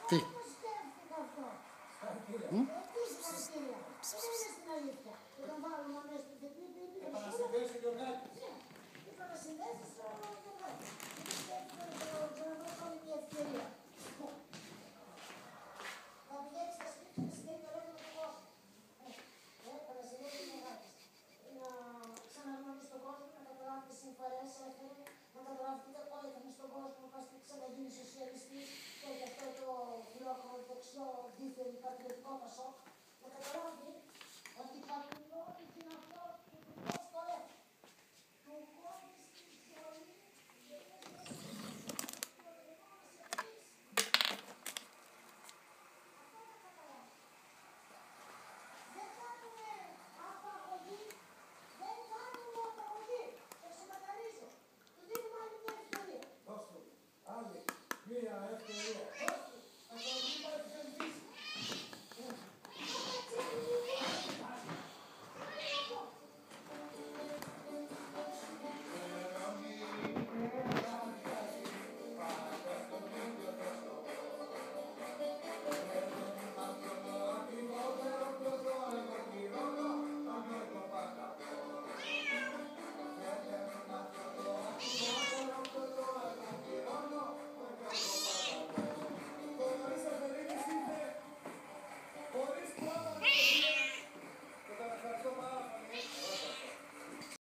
Τι. Να καταλάβετε όλα ήταν στον κόσμο, να ξαναγίνει σοσιαλιστής και γι' αυτό το φιλόκομο δεξιό δίθεν πατριωτικό πασόκ. Να καταλάβει ότι η πατριώτη είναι αυτό που του κόστολε. Του κόστολε στη ζωή και δεν κάνουμε απαγωγή, δεν κάνουμε απαγωγή. Το ξεκαθαρίζω. Του δίνουμε άλλη μια ευκαιρία. Δώστε άλλη μια ευκαιρία.